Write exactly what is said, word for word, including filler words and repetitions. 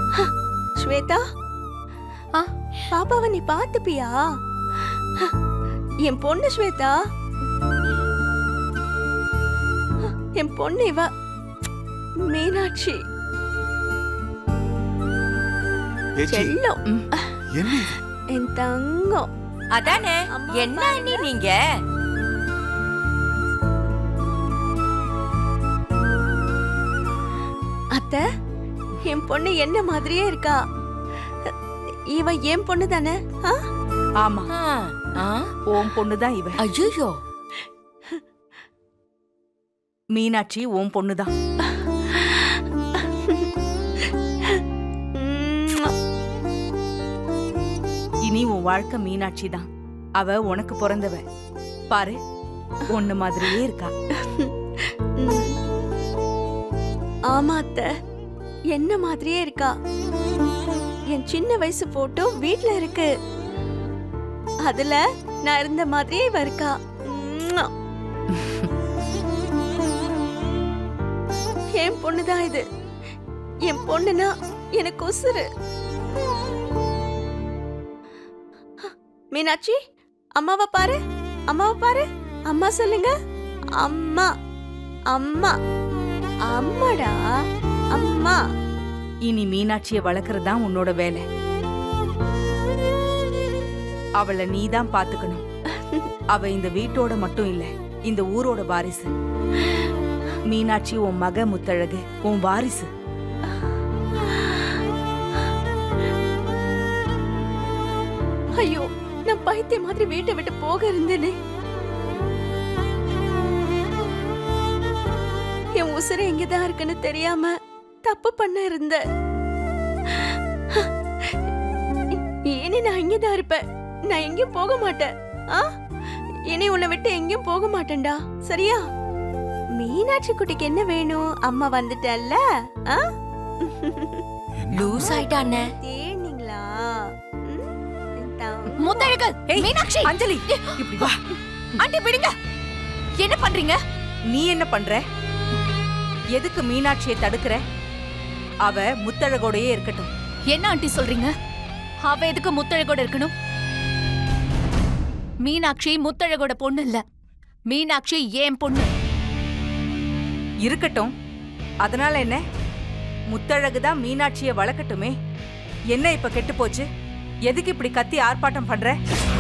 ஸ்வேதா, பாப்பாவை நீ பாத்துப்பியா? என் பொண்ணு ஸ்வேதா, என் பொண்ணு இவ மீனாட்சி. செல்லம், என் தங்கம். அதானே என்ன அண்ணி நீங்க? அத்தை, என் பொண்ணு என்ன மாதிரியே இருக்கா. இவ என் பொண்ணு தானே? ஆமா, ஓம் பொண்ணுதான் இவ. ஐயோ, மீனாட்சி ஓம் பொண்ணுதான். இனி உன் வாழ்க்கை மீனாட்சி தான். அவ உனக்கு பிறந்தவ. பாரு, ஒண்ணு மாதிரியே இருக்கா. ஆமா அத்தை, என்ன மாதிரியே இருக்கா. என் சின்ன வயசு போட்டோ வீட்ல இருக்கு. அதுல நான் இருந்த மாதிரியே இவ இருக்கா. என் பொண்ணுதான் இது. என் பொண்ணுனா எனக்கு உசுரு. மீனாட்சி, அம்மாவை பாரு, அம்மாவை பாரு. அம்மா சொல்லுங்க. அம்மா, அம்மா, அம்மாடா, அம்மா. இனி மீனாட்சியை வளர்க்கறதுதான் உன்னோட வேலை. அவளை நீதான் பாத்துக்கணும். அவ இந்த வீட்டோட மட்டும் இல்ல, இந்த ஊரோட வாரிசு. மீனாட்சி உன் மக முத்தழகு, உன் வாரிசு. ஐயோ, நான் பைத்திய மாதிரி வீட்டை விட்டு போக இருந்தேனே. என் உசுர எங்கதான் இருக்குன்னு தெரியாம தப்பு பண்ண இருந்த. இனி நான் இங்கதான் இருப்பேன். நான் எங்கேயும் போக மாட்டேன். இனி உன்னை விட்டு எங்கேயும் போக மாட்டேன்டா, சரியா? மீனாட்சி குட்டிக்கு என்ன வேணும்? அம்மா வந்துட்டல்ல. லூஸ் ஆயிட்டானே. தேனீங்களா? முத்தழகு, மீனாட்சி, அஞ்சலி, இப்படி வா. ஆண்டி விடுங்க. என்ன பண்றீங்க? நீ என்ன பண்ற? எதுக்கு மீனாட்சியை தடுக்கிற? அவ முத்தழகோடயே இருக்கட்டும். என்ன ஆண்டி சொல்றீங்க? அவ எதுக்கு முத்தழகோட இருக்கணும்? மீனாட்சி முத்தழகோட பொண்ணு இல்ல. மீனாட்சி ஏன் பொண்ணு. இருக்கட்டும். அதனால என்ன? முத்தழகுதான் மீனாட்சியை வளர்க்கட்டுமே. என்ன இப்ப கெட்டு போச்சு? எதுக்கு இப்படி கத்தி ஆர்ப்பாட்டம் பண்ற?